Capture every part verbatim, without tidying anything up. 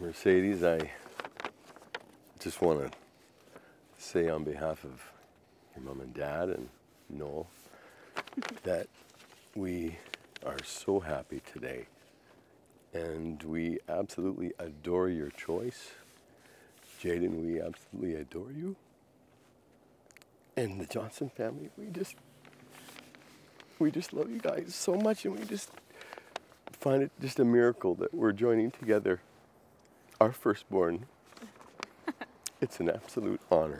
Mercedes, I just want to say on behalf of your mom and dad and Noel that we are so happy today, and we absolutely adore your choice. Jaden, we absolutely adore you. And the Johnson family, we just we just love you guys so much, and we just find it just a miracle that we're joining together our firstborn. It's an absolute honor.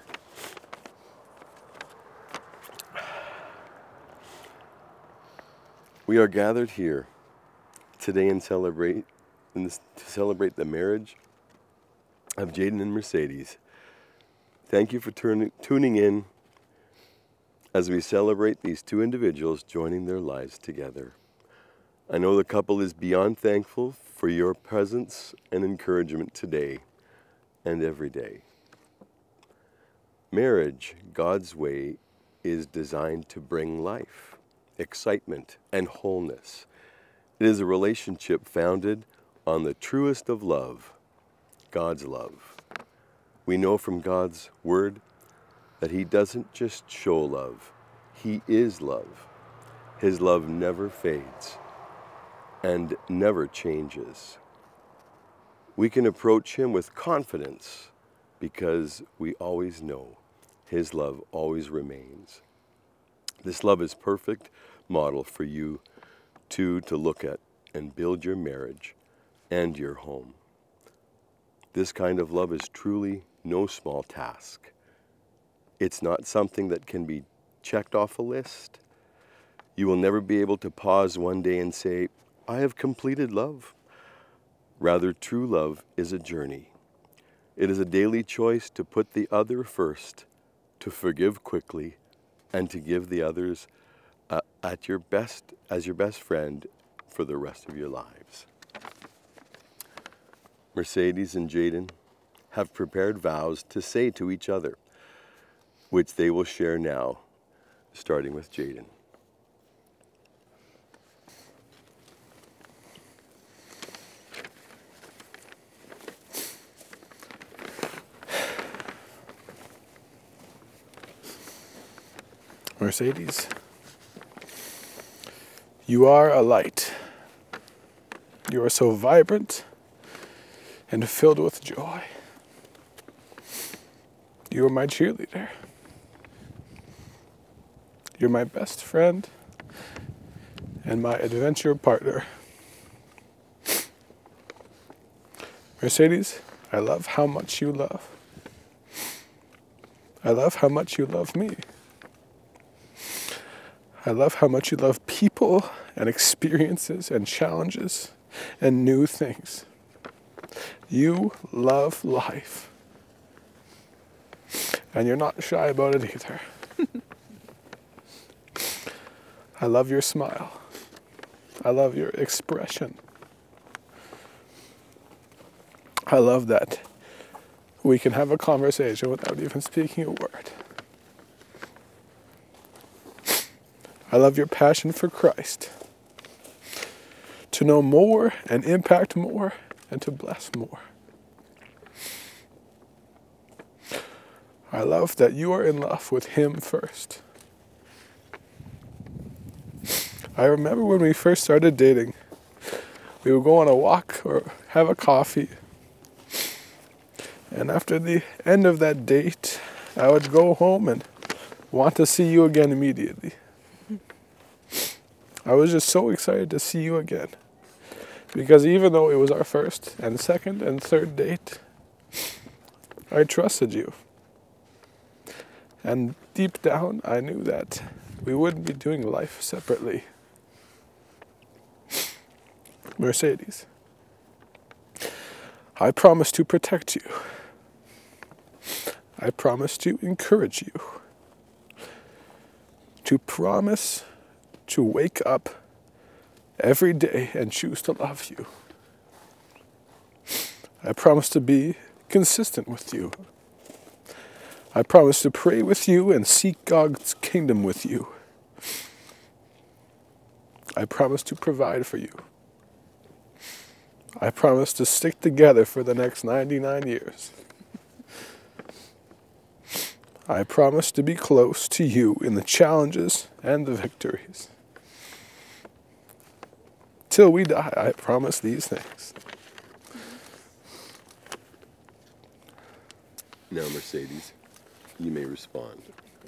We are gathered here today and celebrate in this, to celebrate the marriage of Jaden and Mercedes. Thank you for turn, tuning in as we celebrate these two individuals joining their lives together. I know the couple is beyond thankful for your presence and encouragement today and every day. Marriage, God's way, is designed to bring life, excitement, and wholeness. It is a relationship founded on the truest of love, God's love. We know from God's word that He doesn't just show love, He is love. His love never fades and never changes. We can approach Him with confidence because we always know His love always remains. This love is perfect model for you two to look at and build your marriage and your home. This kind of love is truly no small task. It's not something that can be checked off a list. You will never be able to pause one day and say, I have completed love. Rather, true love is a journey. It is a daily choice to put the other first, to forgive quickly, and to give the others uh, at your best as your best friend for the rest of your lives. Mercedes and Jaden have prepared vows to say to each other, which they will share now, starting with Jaden. Mercedes, you are a light. You are so vibrant and filled with joy. You are my cheerleader. You're my best friend and my adventure partner. Mercedes, I love how much you love. I love how much you love me. I love how much you love people and experiences and challenges and new things. You love life. And you're not shy about it either. I love your smile. I love your expression. I love that we can have a conversation without even speaking a word. I love your passion for Christ, to know more and impact more and to bless more. I love that you are in love with Him first. I remember when we first started dating, we would go on a walk or have a coffee. And after the end of that date, I would go home and want to see you again immediately. I was just so excited to see you again. Because even though it was our first and second and third date, I trusted you. And deep down, I knew that we wouldn't be doing life separately. Mercedes, I promise to protect you. I promise to encourage you. To promise to wake up every day and choose to love you. I promise to be consistent with you. I promise to pray with you and seek God's kingdom with you. I promise to provide for you. I promise to stick together for the next ninety-nine years. I promise to be close to you in the challenges and the victories. Till we die, I promise these things. Now, Mercedes, you may respond.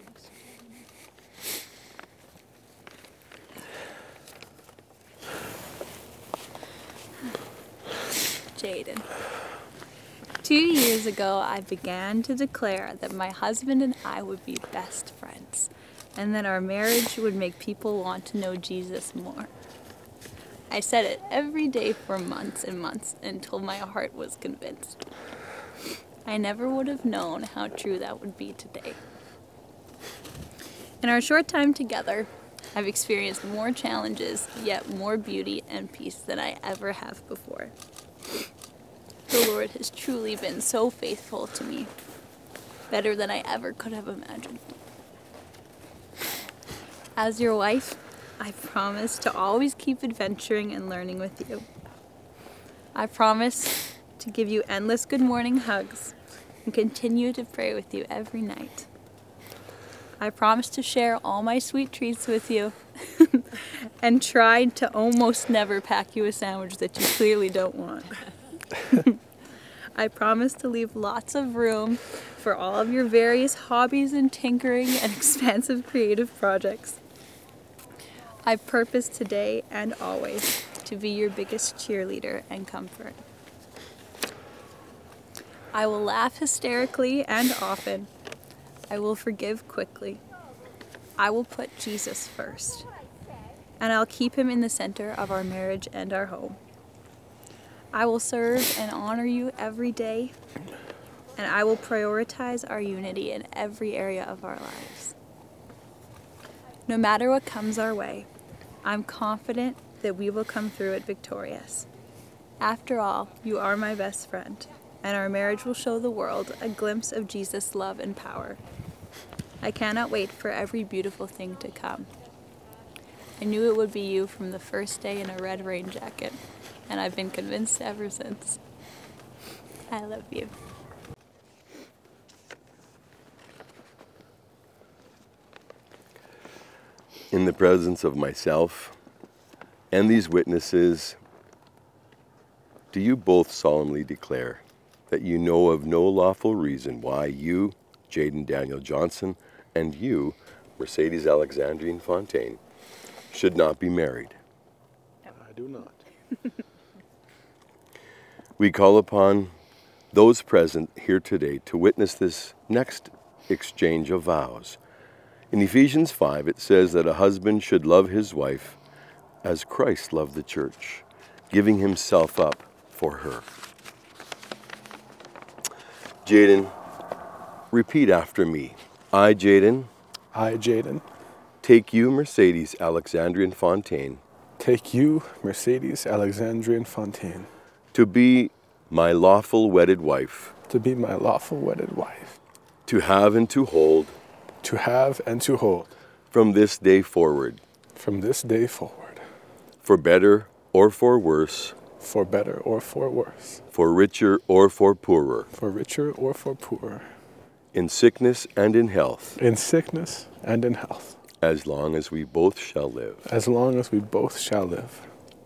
Jaden. Two years ago, I began to declare that my husband and I would be best friends, and that our marriage would make people want to know Jesus more. I said it every day for months and months until my heart was convinced. I never would have known how true that would be today. In our short time together, I've experienced more challenges, yet more beauty and peace than I ever have before. The Lord has truly been so faithful to me, better than I ever could have imagined. As your wife, I promise to always keep adventuring and learning with you. I promise to give you endless good morning hugs and continue to pray with you every night. I promise to share all my sweet treats with you and try to almost never pack you a sandwich that you clearly don't want. I promise to leave lots of room for all of your various hobbies and tinkering and expansive creative projects. I purpose today and always to be your biggest cheerleader and comfort. I will laugh hysterically and often. I will forgive quickly. I will put Jesus first. And I'll keep him in the center of our marriage and our home. I will serve and honor you every day, and I will prioritize our unity in every area of our lives. No matter what comes our way, I'm confident that we will come through it victorious. After all, you are my best friend, and our marriage will show the world a glimpse of Jesus' love and power. I cannot wait for every beautiful thing to come. I knew it would be you from the first day in a red rain jacket, and I've been convinced ever since. I love you. In the presence of myself and these witnesses, do you both solemnly declare that you know of no lawful reason why you, Jaden Daniel Johnson, and you, Mercedes Alexandrine Fontaine, should not be married? I do not. We call upon those present here today to witness this next exchange of vows. In Ephesians five, it says that a husband should love his wife as Christ loved the church, giving himself up for her. Jaden, repeat after me. I, Jaden, I, Jaden, take you, Mercedes Alexandrian Fontaine, take you, Mercedes Alexandrian Fontaine, to be my lawful wedded wife, to be my lawful wedded wife, to have and to hold, to have and to hold, from this day forward, from this day forward, for better or for worse, for better or for worse, for richer or for poorer, for richer or for poorer, in sickness and in health, in sickness and in health, as long as we both shall live. as long as we both shall live.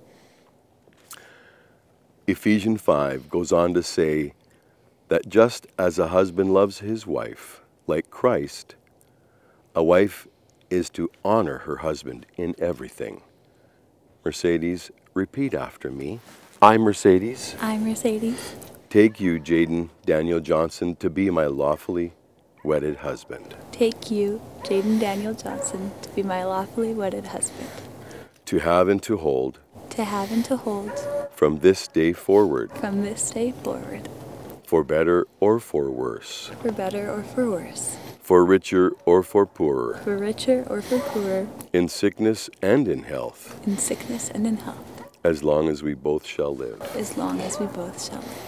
Ephesians five goes on to say that just as a husband loves his wife, like Christ, a wife is to honor her husband in everything. Mercedes, repeat after me. I, Mercedes, I, Mercedes, take you, Jaden Daniel Johnson, to be my lawfully wedded husband, take you, Jaden Daniel Johnson, to be my lawfully wedded husband, to have and to hold, to have and to hold, from this day forward, from this day forward, for better or for worse, for better or for worse, for richer or for poorer, for richer or for poorer, in sickness and in health, in sickness and in health, as long as we both shall live. as long as we both shall live.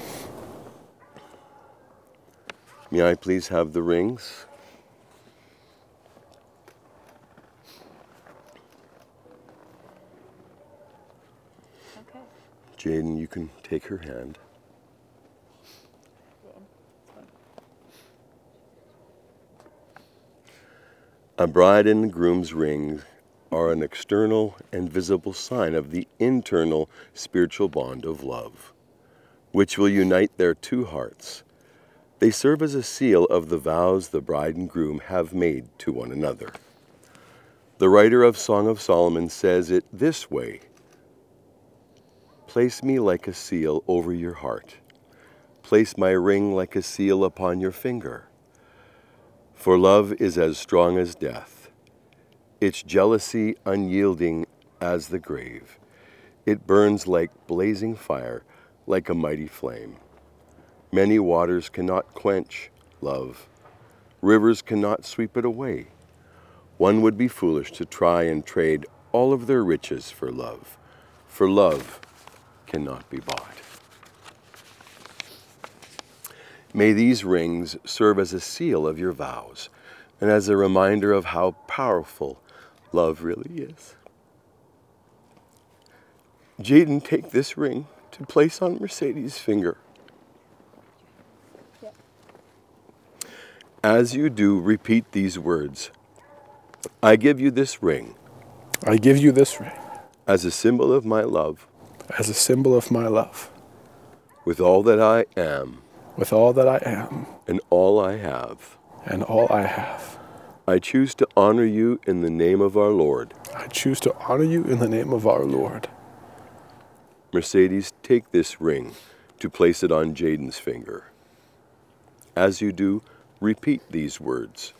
May I please have the rings? Jaden, you can take her hand. A bride and a groom's ring are an external and visible sign of the internal spiritual bond of love, which will unite their two hearts. They serve as a seal of the vows the bride and groom have made to one another. The writer of Song of Solomon says it this way: "Place me like a seal over your heart. Place my ring like a seal upon your finger. For love is as strong as death, its jealousy unyielding as the grave. It burns like blazing fire, like a mighty flame. Many waters cannot quench love. Rivers cannot sweep it away. One would be foolish to try and trade all of their riches for love, for love cannot be bought." May these rings serve as a seal of your vows and as a reminder of how powerful love really is. Jaden, take this ring to place on Mercedes' finger. Yeah. As you do, repeat these words. I give you this ring. I give you this ring. As a symbol of my love. As a symbol of my love. With all that I am. With all that I am. And all I have. And all I have. I choose to honor you in the name of our Lord. I choose to honor you in the name of our Lord. Mercedes, take this ring to place it on Jaden's finger. As you do, repeat these words.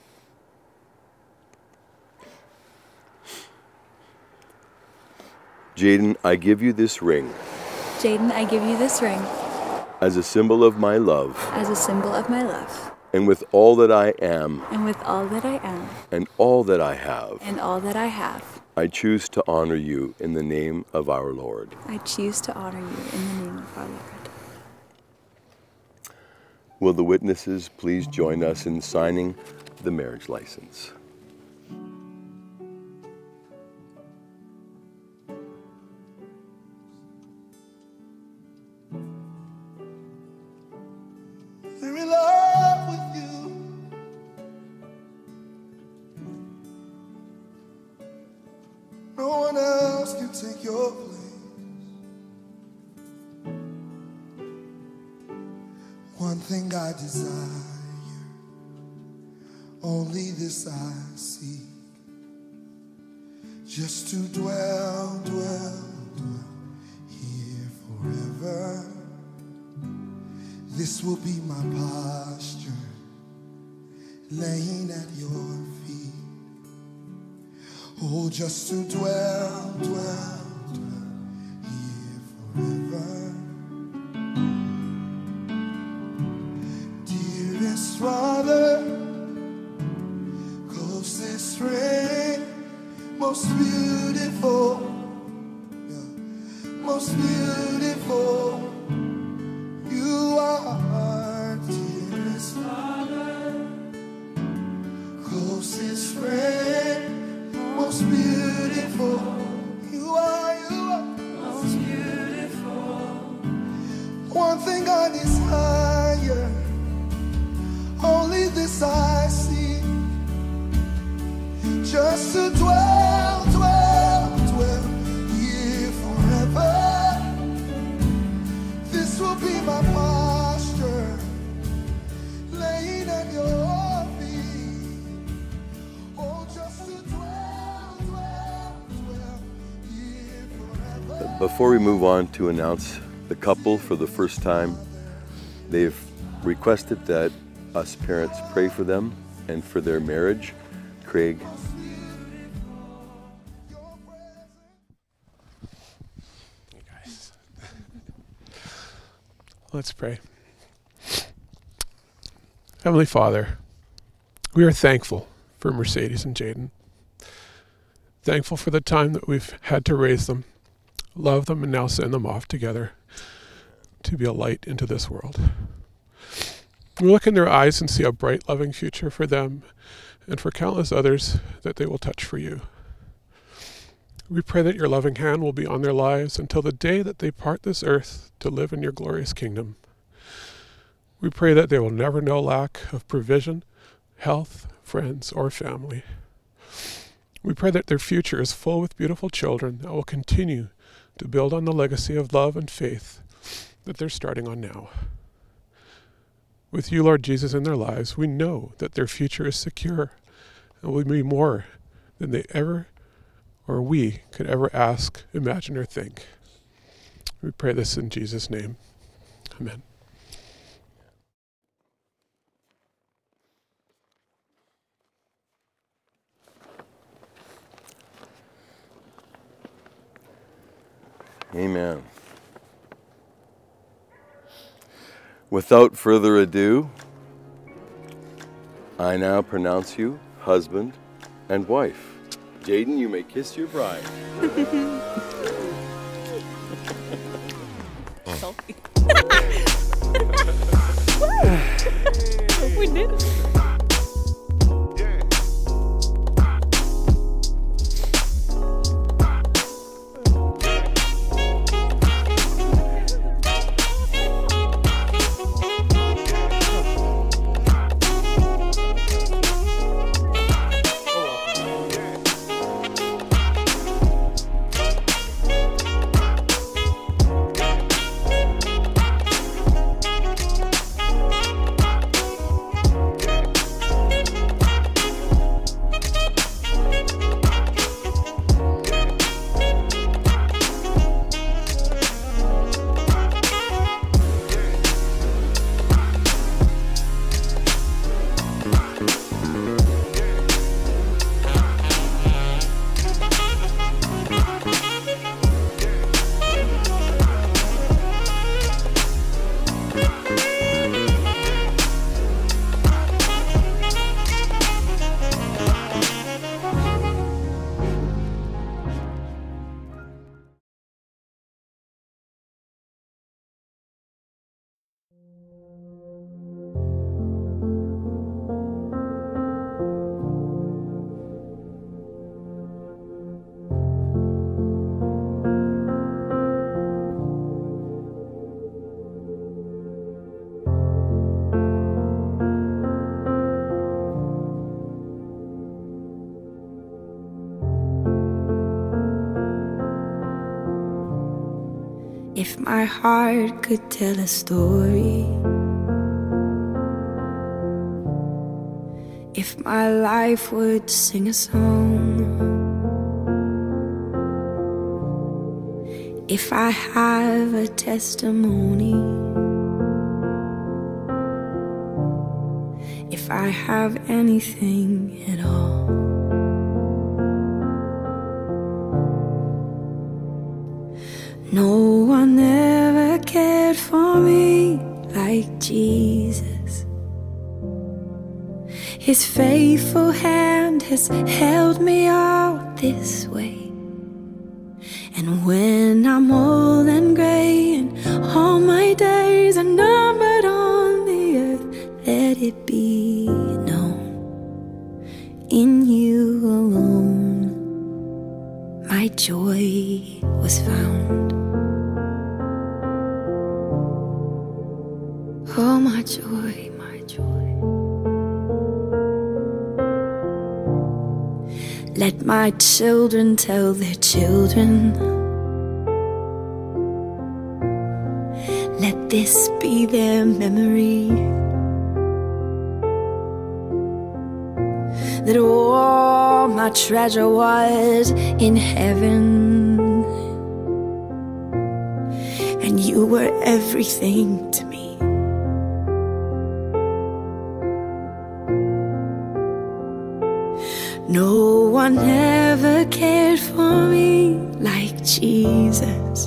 Jaden, I give you this ring. Jaden, I give you this ring. As a symbol of my love. As a symbol of my love. And with all that I am. And with all that I am. And all that I have. And all that I have. I choose to honor you in the name of our Lord. I choose to honor you in the name of our Lord. Will the witnesses please join us in signing the marriage license? We're in love with you. No one else can take your place. One thing I desire, only this I seek, just to dwell, dwell, dwell here forever. This will be my posture, laying at your feet. Oh, just to dwell, dwell, dwell here forever. Dearest Father, closest friend, most beautiful, yeah, most beautiful. You are, dearest Father, closest friend, most beautiful. You are, you are, most beautiful. One thing I desire, only this I seek, just to dwell, dwell, dwell here forever. This will be my posture, laying at your feet. Oh, just to dwell, dwell, dwell here forever. Before we move on to announce the couple for the first time, they've requested that us parents pray for them and for their marriage. Craig. You guys. Let's pray. Heavenly Father, we are thankful for Mercedes and Jaden. Thankful for the time that we've had to raise them, love them, and now send them off together to be a light into this world. We look in their eyes and see a bright, loving future for them and for countless others that they will touch for you. We pray that your loving hand will be on their lives until the day that they part this earth to live in your glorious kingdom. We pray that they will never know lack of provision, health, friends, or family. We pray that their future is full with beautiful children that will continue to build on the legacy of love and faith that they're starting on now. With you, Lord Jesus, in their lives, we know that their future is secure and will be more than they ever or we could ever ask, imagine, or think. We pray this in Jesus' name. Amen. Amen. Without further ado, I now pronounce you husband and wife. Jaden, you may kiss your bride. We did it. If my heart could tell a story, if my life would sing a song, if I have a testimony, if I have anything at all, no one ever cared for me like Jesus. His faithful hand has held me all this way. And when I'm old and gray and all my days are numbered on the earth, let it be known, in you alone my joy was found. Oh, my joy, my joy. Let my children tell their children. Let this be their memory, that all my treasure was in heaven, and you were everything to me. No one ever cared for me like Jesus.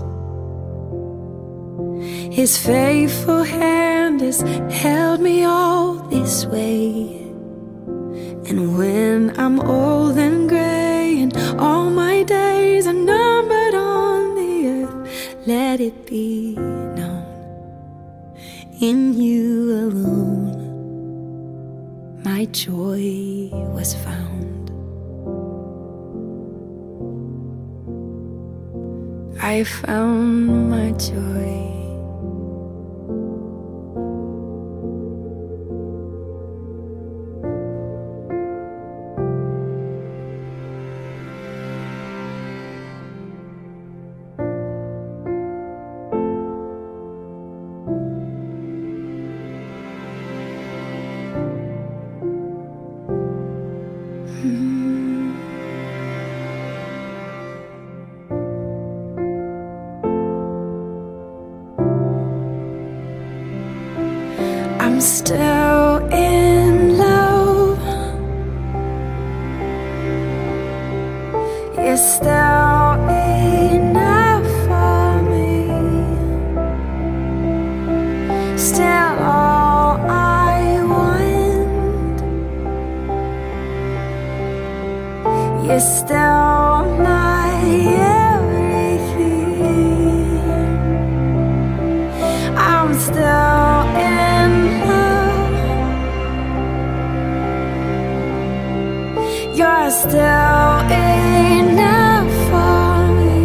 His faithful hand has held me all this way. And when I'm old and gray and all my days are numbered on the earth, let it be known, in you alone my joy was found. I found my joy. I'm still in love. You're still enough for me. Still all I want. You're still my everything. I'm still in You're still enough for me.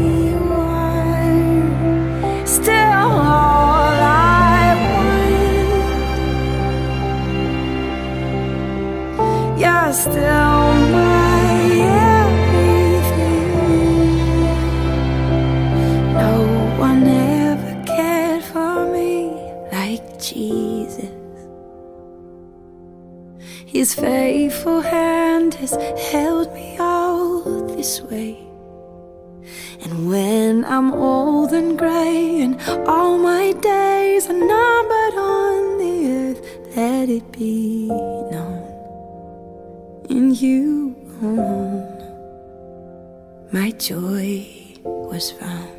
You're still all I want. You're still my everything. No one ever cared for me like Jesus. His faithful hand has held me all this way. And when I'm old and grey and all my days are numbered on the earth, let it be known, in you alone my joy was found.